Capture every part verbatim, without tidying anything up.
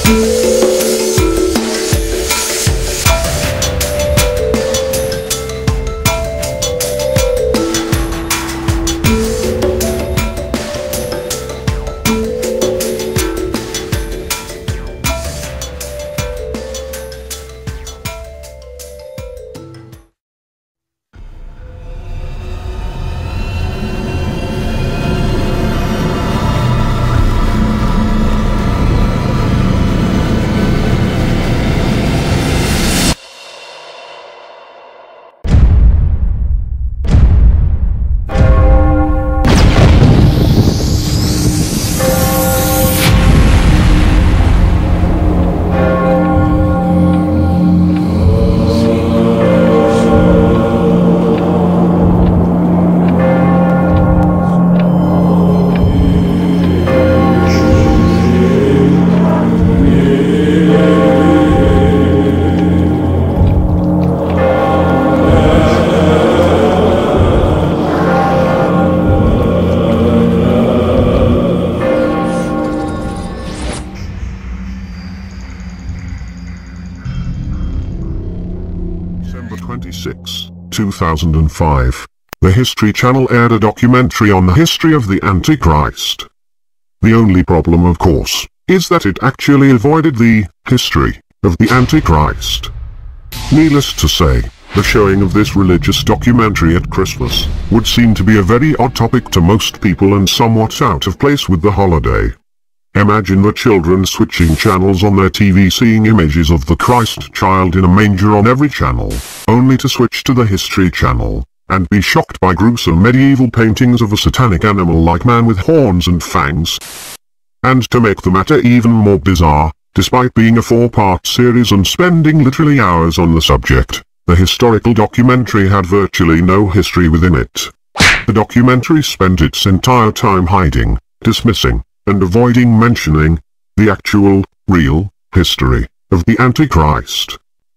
twenty-sixth, two thousand five, the History Channel aired a documentary on the history of the Antichrist. The only problem, of course, is that it actually avoided the history of the Antichrist. Needless to say, the showing of this religious documentary at Christmas would seem to be a very odd topic to most people and somewhat out of place with the holiday. Imagine the children switching channels on their T V, seeing images of the Christ child in a manger on every channel, only to switch to the History Channel, and be shocked by gruesome medieval paintings of a satanic animal-like man with horns and fangs. And to make the matter even more bizarre, despite being a four-part series and spending literally hours on the subject, the historical documentary had virtually no history within it. The documentary spent its entire time hiding, dismissing, and avoiding mentioning the actual, real, history of the Antichrist.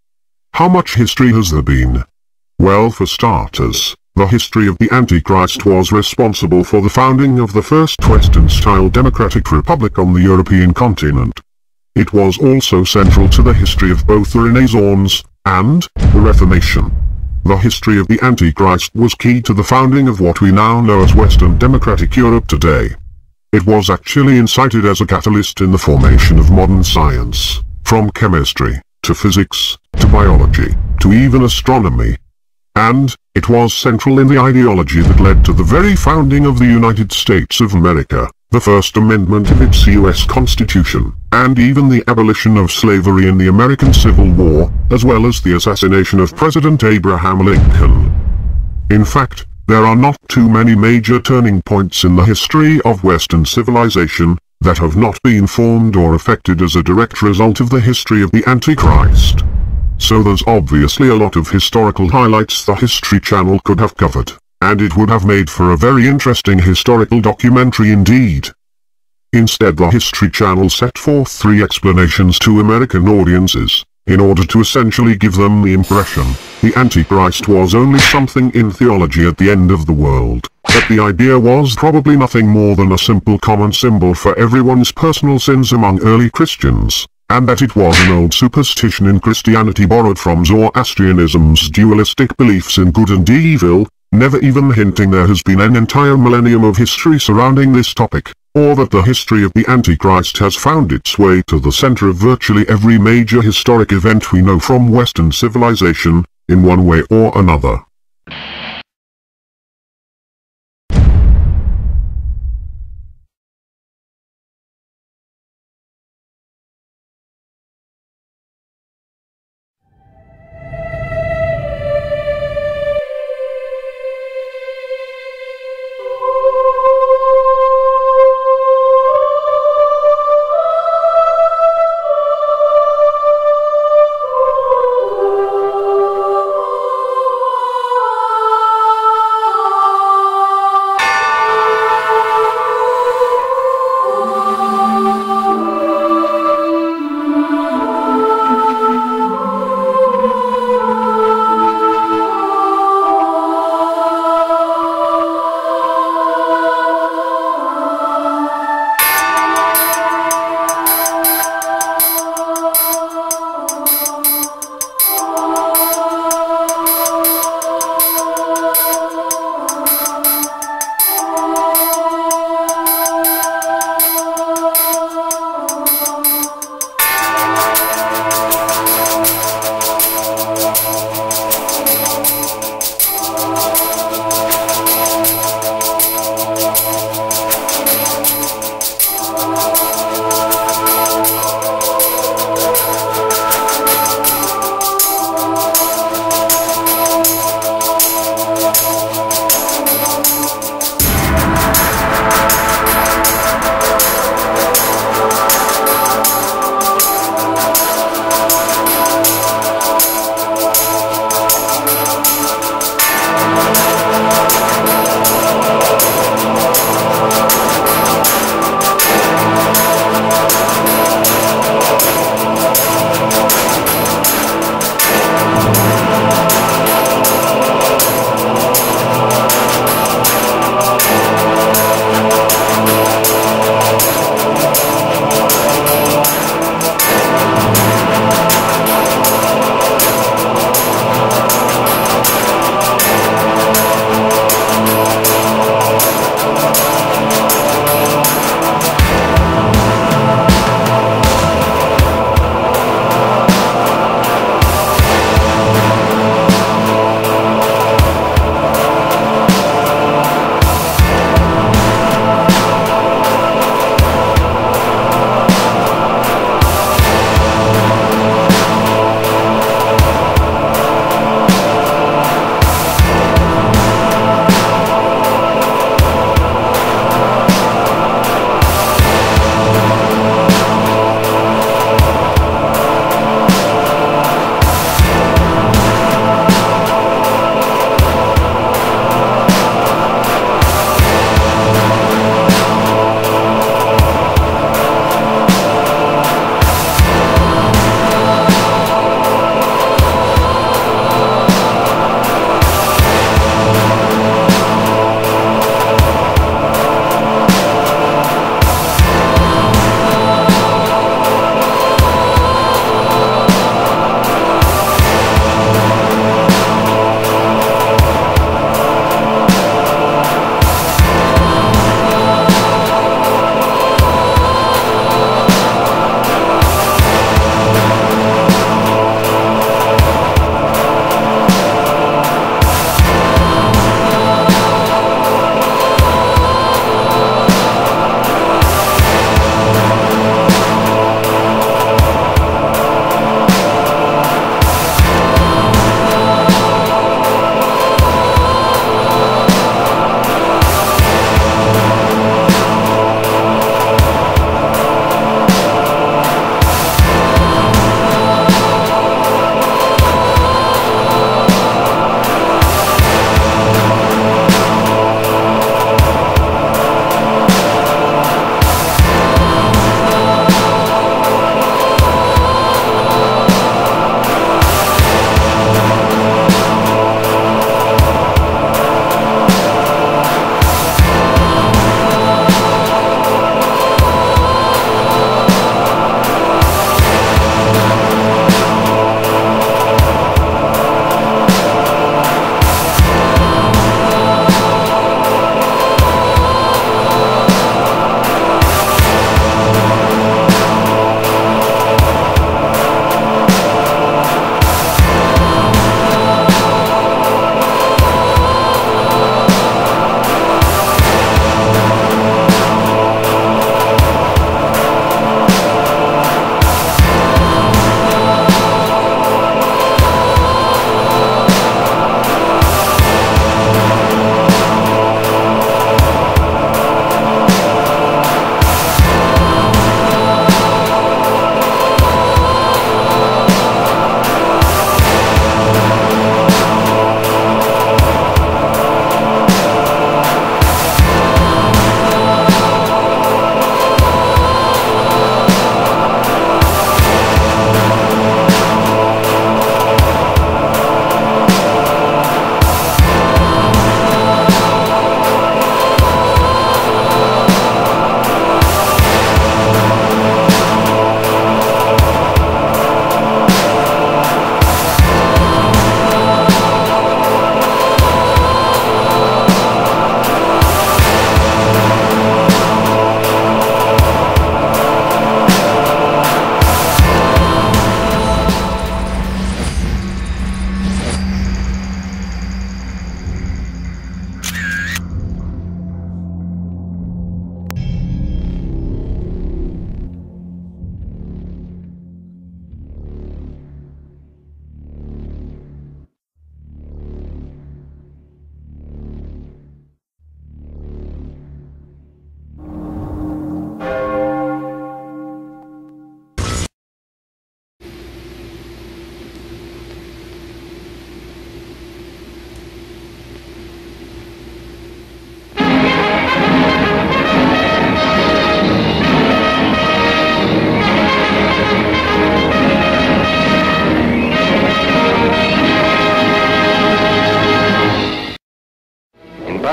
How much history has there been? Well, for starters, the history of the Antichrist was responsible for the founding of the first Western-style democratic republic on the European continent. It was also central to the history of both the Renaissance and the Reformation. The history of the Antichrist was key to the founding of what we now know as Western democratic Europe today. It was actually incited as a catalyst in the formation of modern science, from chemistry, to physics, to biology, to even astronomy. And it was central in the ideology that led to the very founding of the United States of America, the First Amendment of its U S Constitution, and even the abolition of slavery in the American Civil War, as well as the assassination of President Abraham Lincoln. In fact, there are not too many major turning points in the history of Western civilization that have not been formed or affected as a direct result of the history of the Antichrist. So there's obviously a lot of historical highlights the History Channel could have covered, and it would have made for a very interesting historical documentary indeed. Instead, the History Channel set forth three explanations to American audiences, in order to essentially give them the impression the Antichrist was only something in theology at the end of the world, that the idea was probably nothing more than a simple common symbol for everyone's personal sins among early Christians, and that it was an old superstition in Christianity borrowed from Zoroastrianism's dualistic beliefs in good and evil, never even hinting there has been an entire millennium of history surrounding this topic, or that the history of the Antichrist has found its way to the center of virtually every major historic event we know from Western civilization, in one way or another.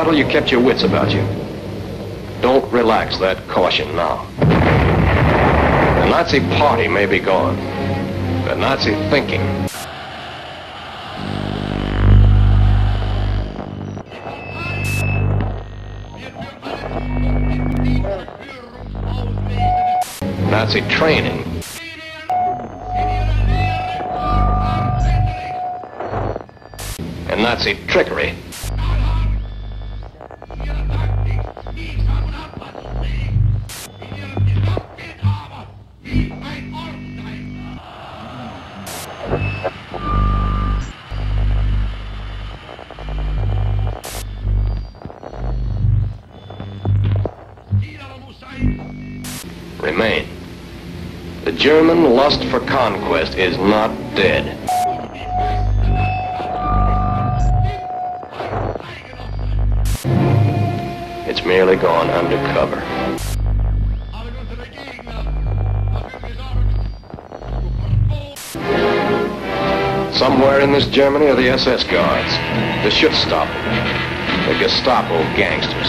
battle, you kept your wits about you. Don't relax that caution now. The Nazi party may be gone, but Nazi thinking. Nazi training. And Nazi trickery. Remain. The German lust for conquest is not dead. It's merely gone undercover. Somewhere in this Germany are the S S guards, the Schutzstaffel, the Gestapo gangsters.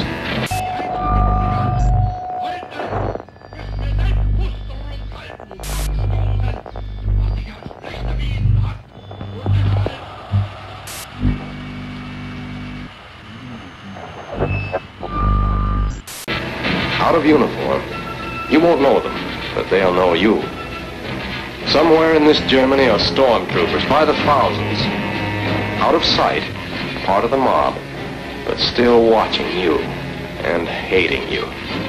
Out of uniform, you won't know them, but they'll know you. Somewhere in this Germany are stormtroopers by the thousands. Out of sight, part of the mob, but still watching you and hating you.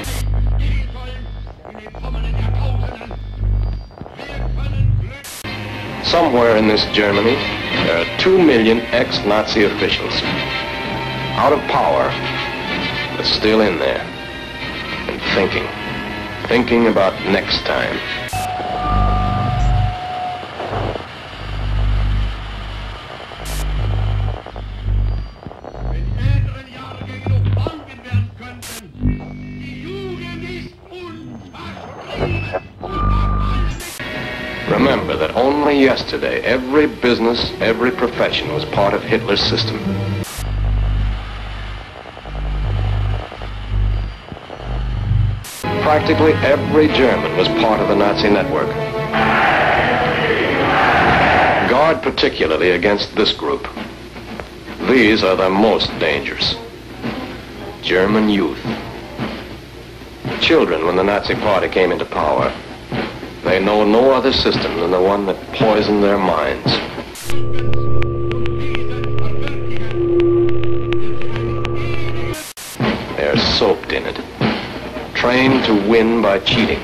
Somewhere in this Germany, there are two million ex-Nazi officials. Out of power, but still in there. And thinking. Thinking about next time. Remember that only yesterday, every business, every profession was part of Hitler's system. Practically every German was part of the Nazi network. Guard particularly against this group. These are the most dangerous. German youth. Children, when the Nazi party came into power, they know no other system than the one that poisoned their minds. They're soaked in it, trained to win by cheating.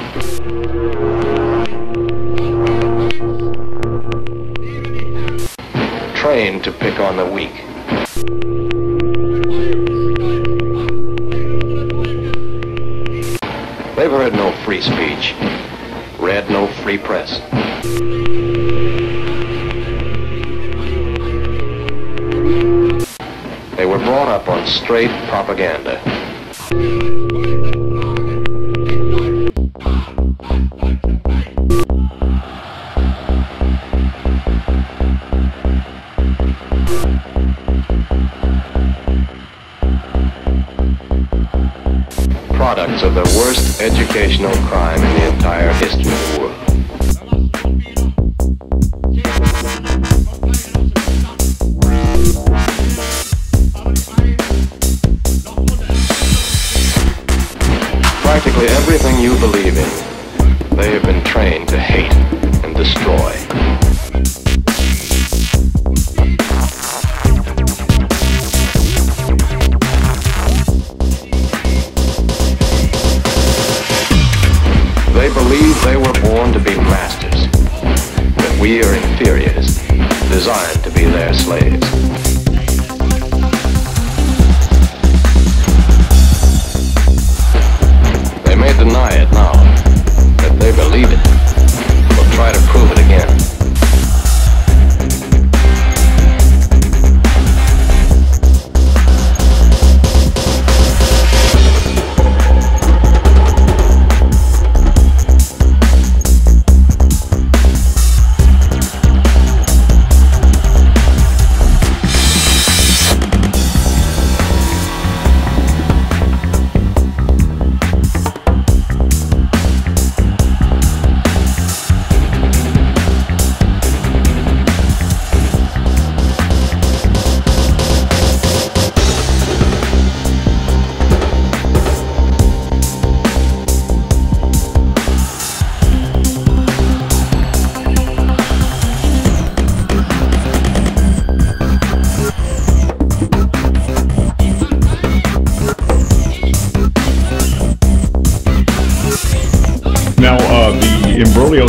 Trained to pick on the weak. They've heard no free speech. Read no free press. They were brought up on straight propaganda. Products of the worst educational crime in the entire history of the world. Practically everything you believe in, they have been trained to hate and destroy. They believe they were born to be masters, that we are inferiors, designed to be their slaves. They may deny it now, but they believe it. They'll try to prove it again.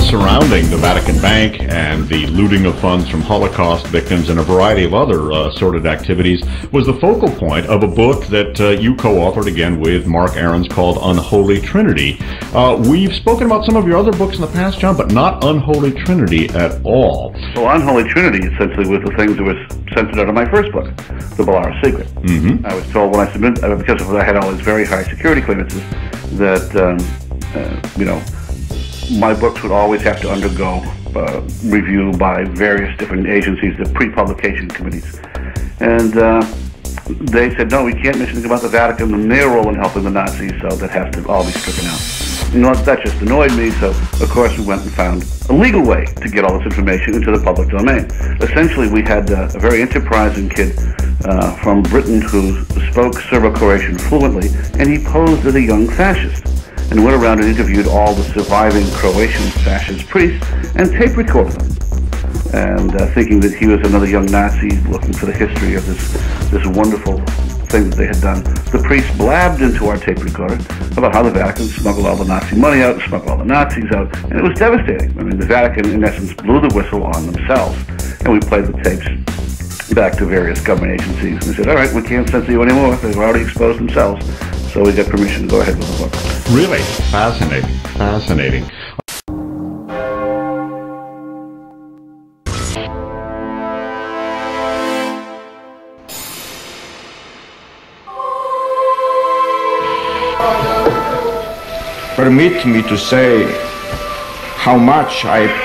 surrounding the Vatican Bank and the looting of funds from Holocaust victims and a variety of other uh, sordid activities was the focal point of a book that uh, you co-authored again with Mark Ahrens called Unholy Trinity. Uh, we've spoken about some of your other books in the past, John, but not Unholy Trinity at all. Well, Unholy Trinity essentially was the things that were centered out of my first book, The Belarus Secret. Mm-hmm. I was told when I submitted, uh, because of I had all these very high security clearances, that, um, uh, you know, my books would always have to undergo uh, review by various different agencies, the pre-publication committees. And uh, they said, no, we can't mention anything about the Vatican and their role in helping the Nazis, so that has to all be stricken out. You know, that just annoyed me, so of course we went and found a legal way to get all this information into the public domain. Essentially, we had uh, a very enterprising kid uh, from Britain who spoke Serbo-Croatian fluently, and he posed as a young fascist, and went around and interviewed all the surviving Croatian fascist priests and tape recorded them. And uh, thinking that he was another young Nazi looking for the history of this, this wonderful thing that they had done. The priest blabbed into our tape recorder about how the Vatican smuggled all the Nazi money out, smuggled all the Nazis out, and it was devastating. I mean, the Vatican, in essence, blew the whistle on themselves. And we played the tapes back to various government agencies, and they said, all right, we can't censor you anymore. They've already exposed themselves. So we got permission to go ahead with the book. Really? Fascinating. Fascinating. Permit me to say how much I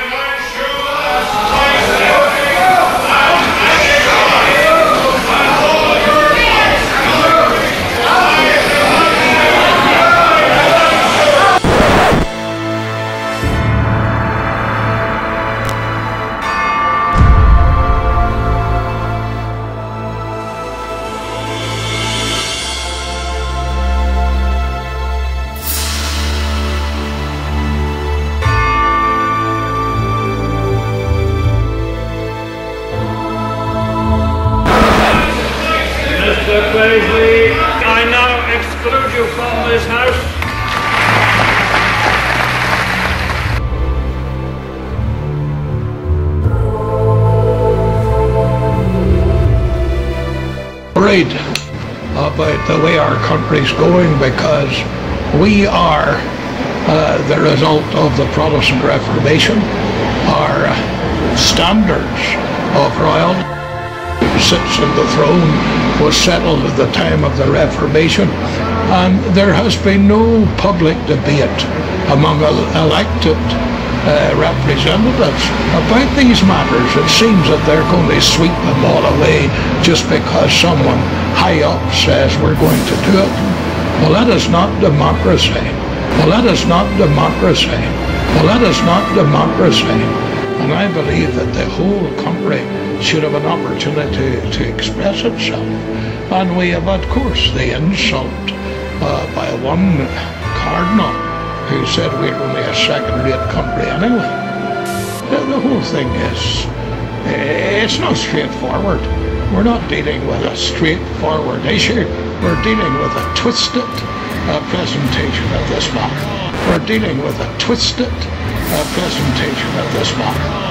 I now exclude you from this house. Worried about the way our country's going because we are uh, the result of the Protestant Reformation. Our standards of royalty sits on the throne was settled at the time of the Reformation, and there has been no public debate among elected uh, representatives about these matters. It seems that they're going to sweep them all away just because someone high up says we're going to do it. Well, that is not democracy. Well, that is not democracy. Well, that is not democracy. And I believe that the whole country should have an opportunity to express itself. And we have, of course, the insult uh, by one cardinal who said we're only a second-rate country anyway. The, the whole thing is, it's not straightforward. We're not dealing with a straightforward issue. We're dealing with a twisted uh, presentation of this matter. We're dealing with a twisted uh, presentation of this matter.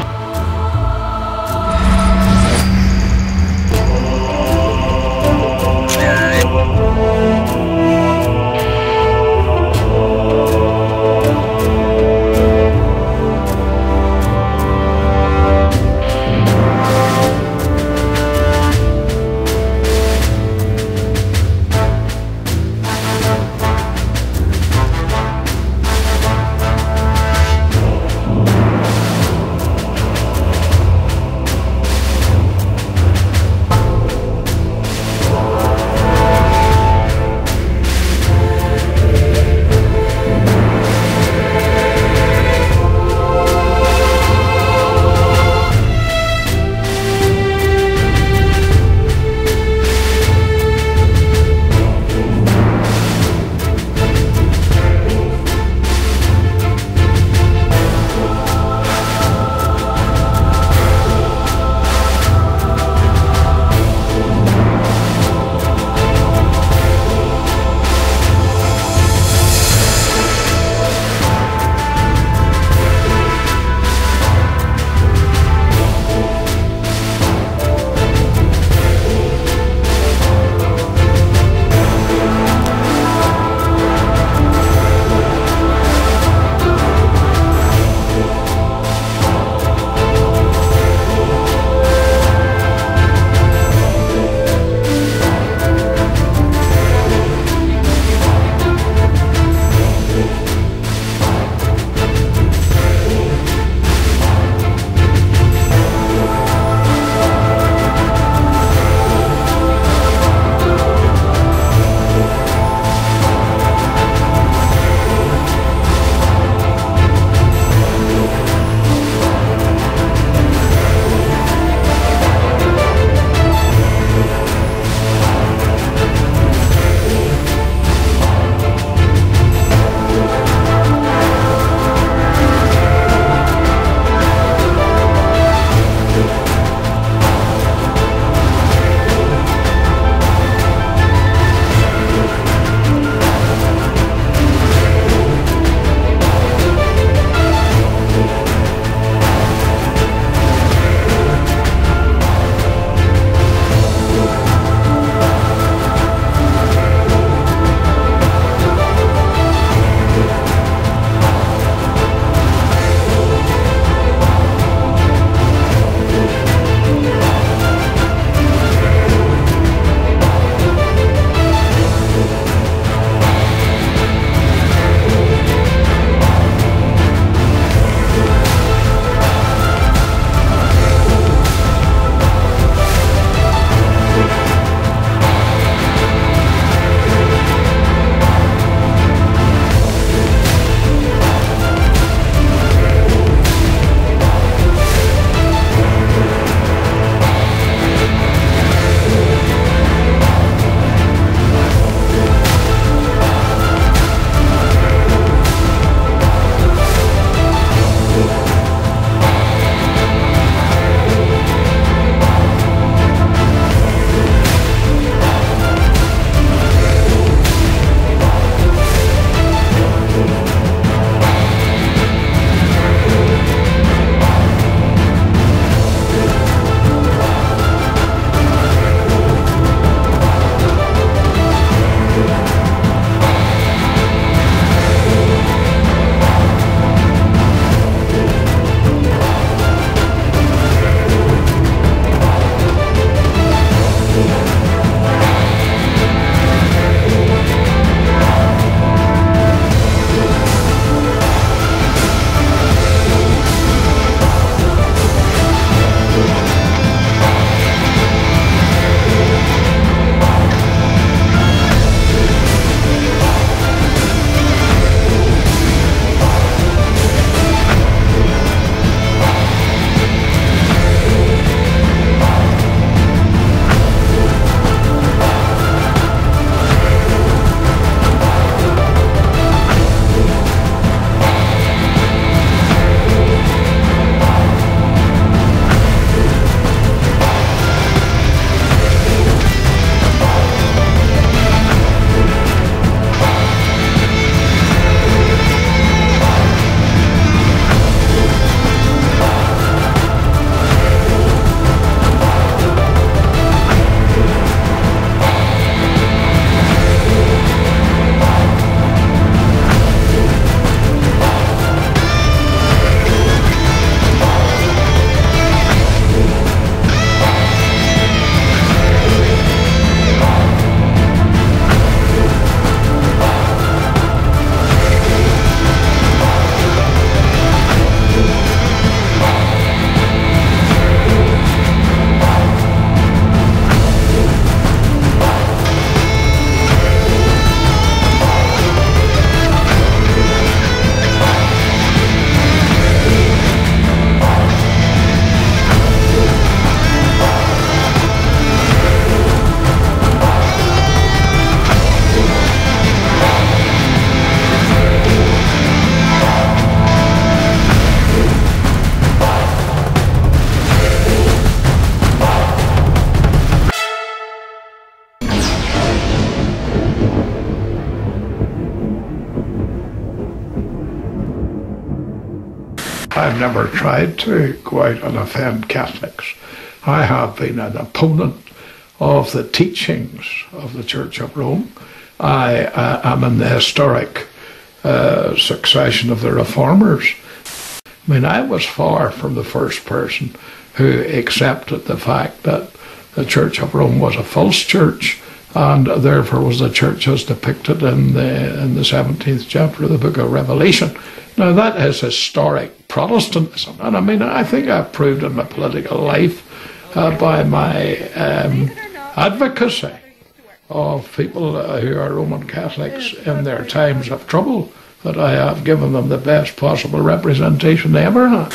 I've never tried to go out and offend Catholics. I have been an opponent of the teachings of the Church of Rome. I uh, am in the historic uh, succession of the Reformers. I mean, I was far from the first person who accepted the fact that the Church of Rome was a false church, and therefore was the church as depicted in the in the seventeenth chapter of the book of Revelation. Now that is historic Protestantism, and I mean, I think I've proved in my political life uh, by my um, advocacy of people uh, who are Roman Catholics in their times of trouble, that I have given them the best possible representation they ever had.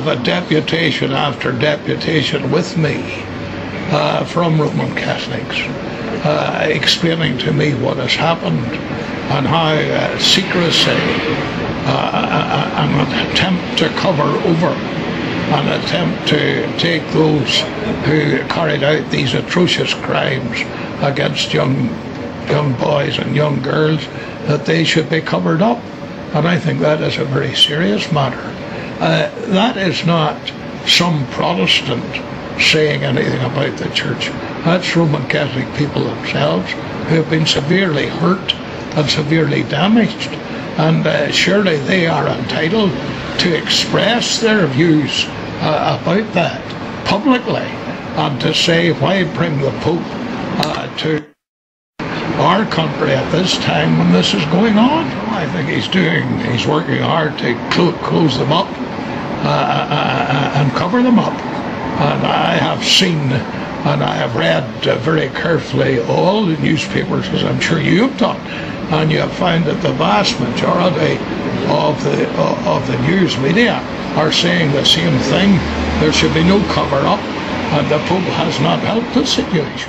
have a deputation after deputation with me uh, from Roman Catholics uh, explaining to me what has happened and how uh, secrecy, uh, an attempt to cover over, an attempt to take those who carried out these atrocious crimes against young young boys and young girls, that they should be covered up. And I think that is a very serious matter. Uh, that is not some Protestant saying anything about the church. That's Roman Catholic people themselves who have been severely hurt and severely damaged. And uh, surely they are entitled to express their views uh, about that publicly, and to say, why bring the Pope uh, to our country at this time when this is going on. I think he's doing, he's working hard to cl close them up uh, uh, and cover them up. And I have seen and I have read uh, very carefully all the newspapers, as I'm sure you have done, and you have found that the vast majority of the uh, of the news media are saying the same thing. There should be no cover up, and the Pope has not helped the situation.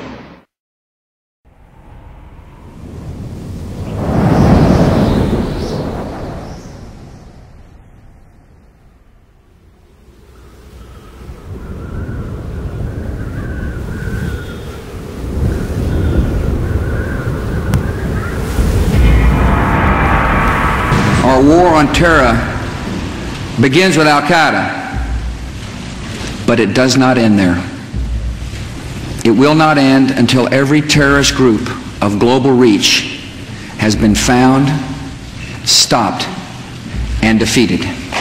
Our war on terror begins with Al-Qaeda, but it does not end there. It will not end until every terrorist group of global reach has been found, stopped, and defeated.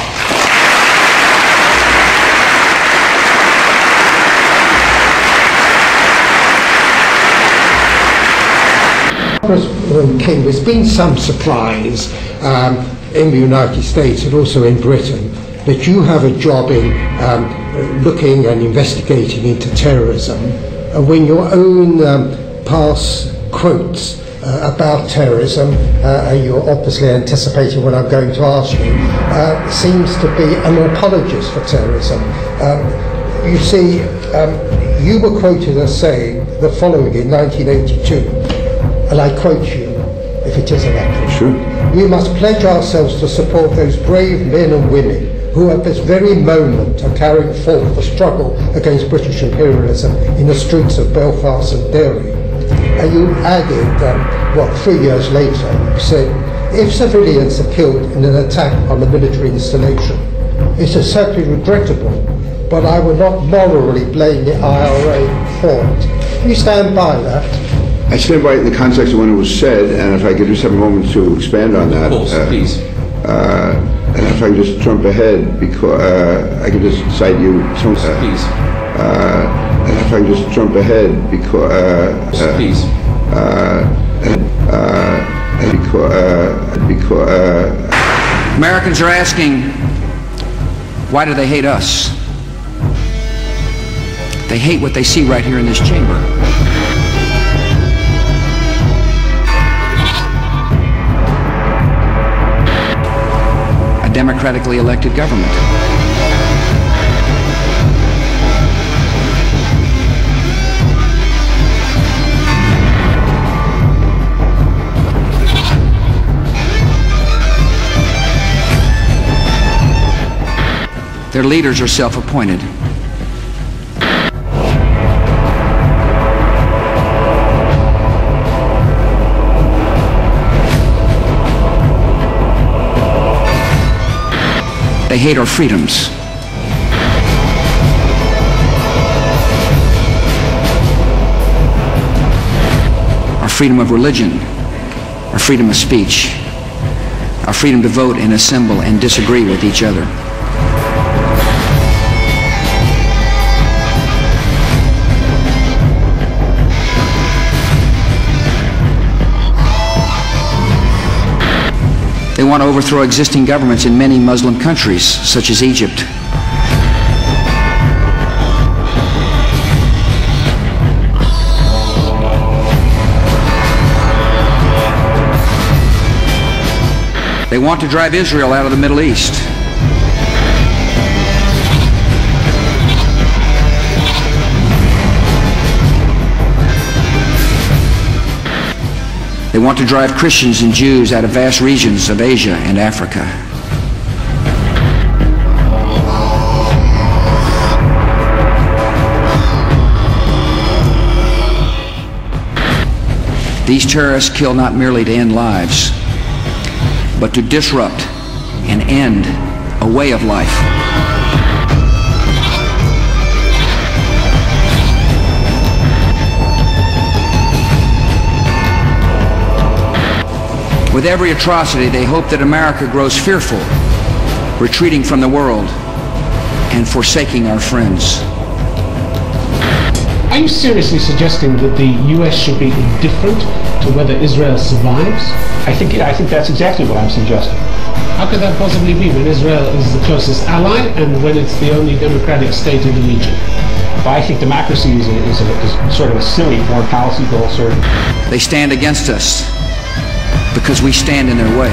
King, there's been some surprise um, in the United States and also in Britain that you have a job in um, looking and investigating into terrorism, and when your own um, past quotes uh, about terrorism, uh, and you're obviously anticipating what I'm going to ask you, uh, seems to be an apologist for terrorism. Um, you see, um, you were quoted as saying the following in nineteen eighty-two, and I quote you, if it is elected. Sure. We must pledge ourselves to support those brave men and women who at this very moment are carrying forth the struggle against British imperialism in the streets of Belfast and Derry. And you added, um, what, three years later, you said, if civilians are killed in an attack on a military installation, it is certainly regrettable, but I will not morally blame the I R A for it. You stand by that? I stand by it in the context of when it was said, and if I could just have a moment to expand on that. Of course, uh, please. Uh, and if I could just jump ahead, because uh, I could just cite you. Some, uh, Please. Uh, and if I could just jump ahead, because uh, Please. Uh, and, uh, and because, uh, because uh, Americans are asking, why do they hate us? They hate what they see right here in this chamber. A democratically elected government. Their leaders are self-appointed. They hate our freedoms. Our freedom of religion, our freedom of speech, our freedom to vote and assemble and disagree with each other. They want to overthrow existing governments in many Muslim countries, such as Egypt. They want to drive Israel out of the Middle East. They want to drive Christians and Jews out of vast regions of Asia and Africa. These terrorists kill not merely to end lives, but to disrupt and end a way of life. With every atrocity, they hope that America grows fearful, retreating from the world and forsaking our friends. Are you seriously suggesting that the U S should be indifferent to whether Israel survives? I think, I think that's exactly what I'm suggesting. How could that possibly be when Israel is the closest ally and when it's the only democratic state in the region? But I think democracy is, a, is, a, is sort of a silly foreign policy goal, sir. They stand against us because we stand in their way.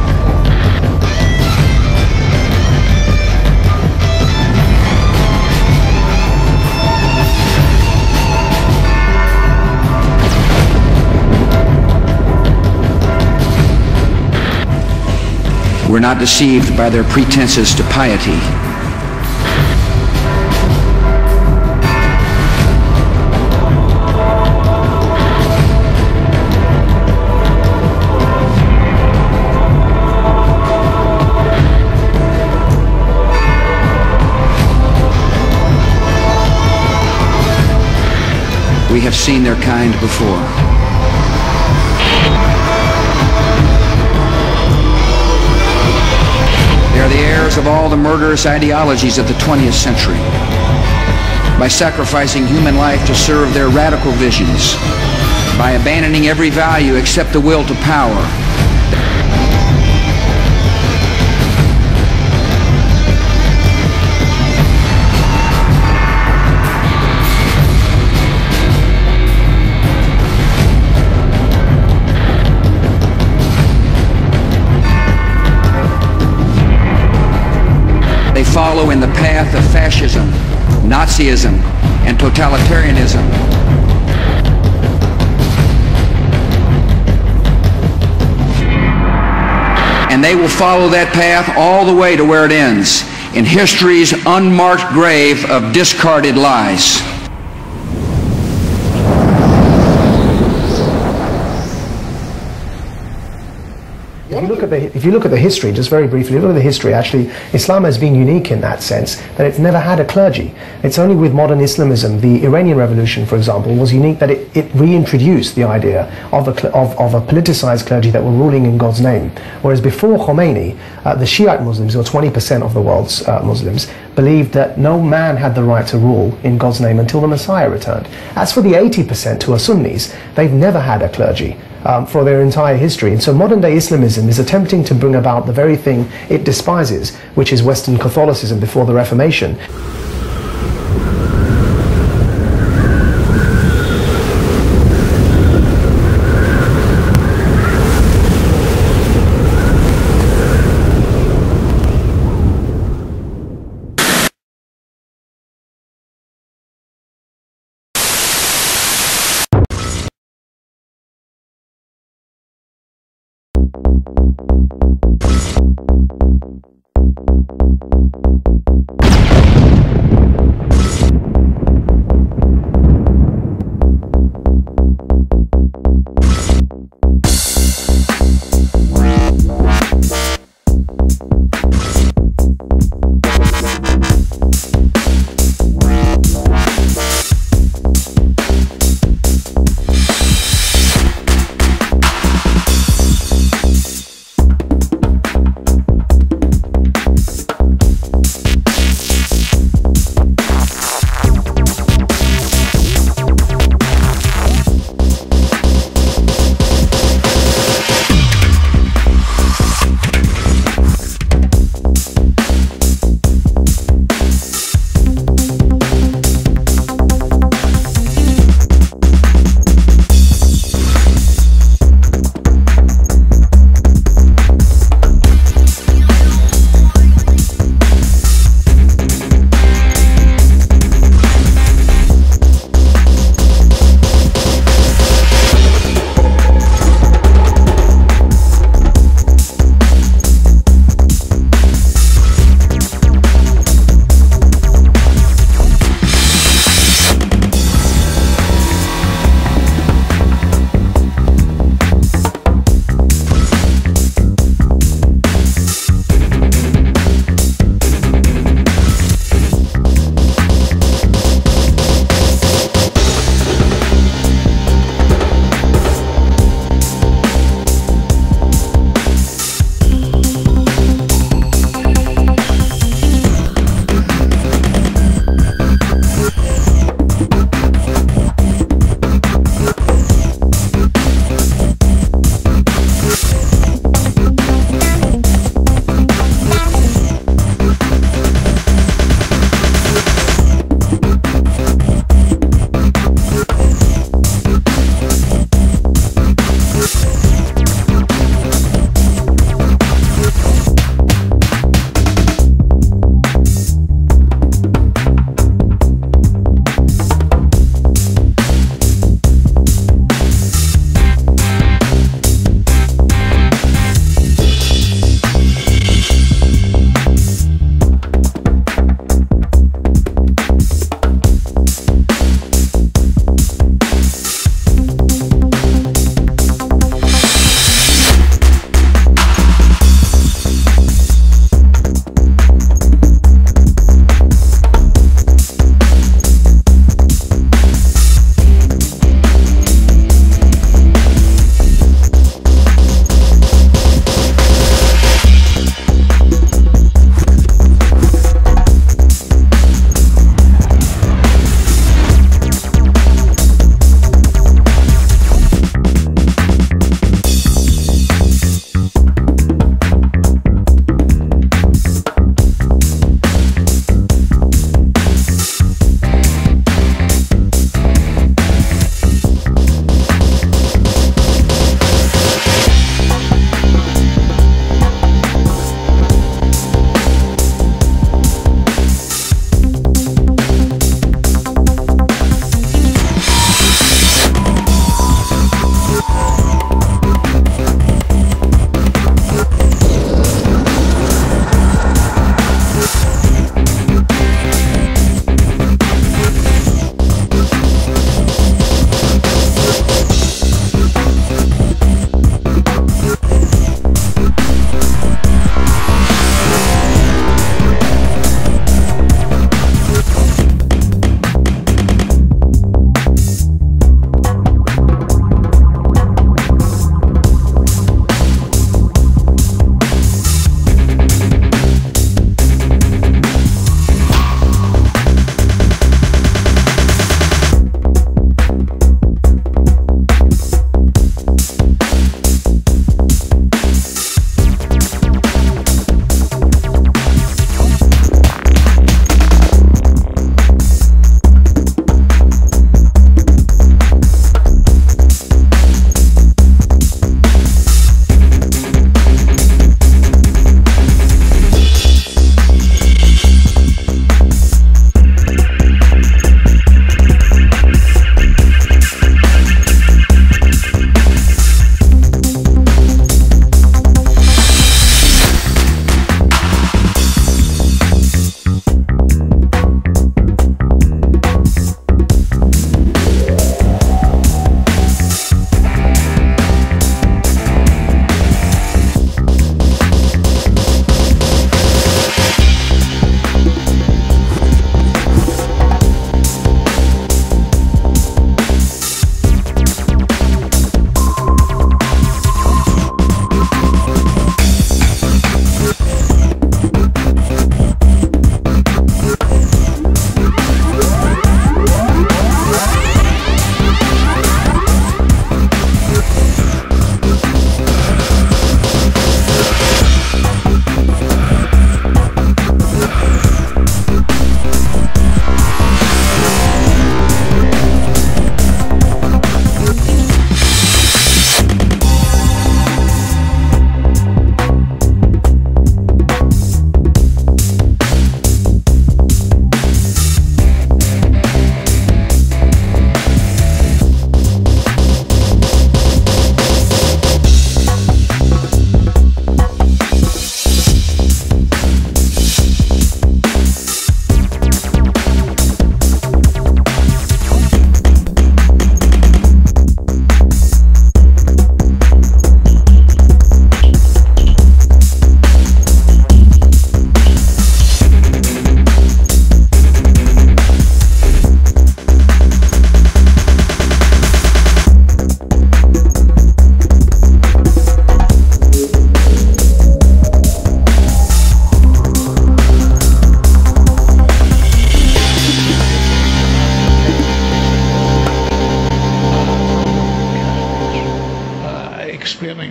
We're not deceived by their pretenses to piety. We have seen their kind before. They are the heirs of all the murderous ideologies of the twentieth century. By sacrificing human life to serve their radical visions, by abandoning every value except the will to power, they follow in the path of fascism, Nazism, and totalitarianism. And they will follow that path all the way to where it ends, in history's unmarked grave of discarded lies. If you, look at the, if you look at the history, just very briefly, look at the history, actually, Islam has been unique in that sense, that it's never had a clergy. It's only with modern Islamism, the Iranian Revolution, for example, was unique that it, it reintroduced the idea of a, of, of a politicized clergy that were ruling in God's name. Whereas before Khomeini, uh, the Shiite Muslims, or twenty percent of the world's uh, Muslims, believed that no man had the right to rule in God's name until the Messiah returned. As for the eighty percent who are Sunnis, they've never had a clergy. Um, for their entire history. And so modern day Islamism is attempting to bring about the very thing it despises, which is Western Catholicism before the Reformation.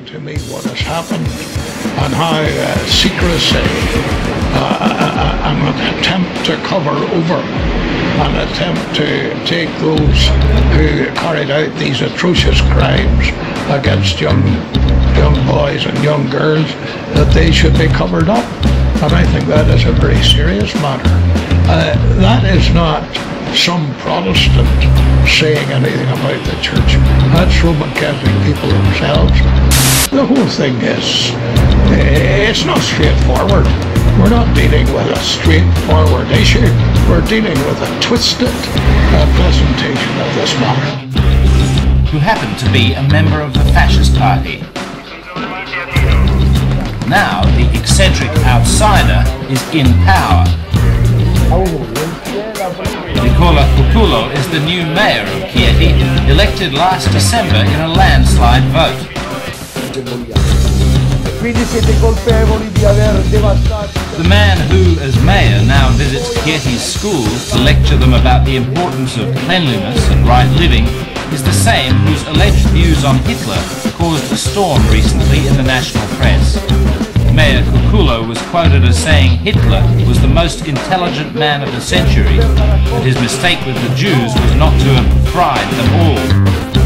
to me what has happened and how uh, secrecy, uh, an attempt to cover over, an attempt to take those who carried out these atrocious crimes against young young boys and young girls, that they should be covered up. And I think that is a very serious matter. Uh, that is not some Protestant saying anything about the church. That's Roman Catholic people themselves. The whole thing is, it's not straightforward. We're not dealing with a straightforward issue. We're dealing with a twisted uh, presentation of this matter. Who happened to be a member of the fascist party. Now the eccentric outsider is in power. Nicola Cuculo is the new mayor of Chieti, elected last December in a landslide vote. The man who, as mayor, now visits Chieti's schools to lecture them about the importance of cleanliness and right living is the same whose alleged views on Hitler caused a storm recently in the national press. Mayor Cuculo was quoted as saying Hitler was the most intelligent man of the century, and his mistake with the Jews was not to have fried them all.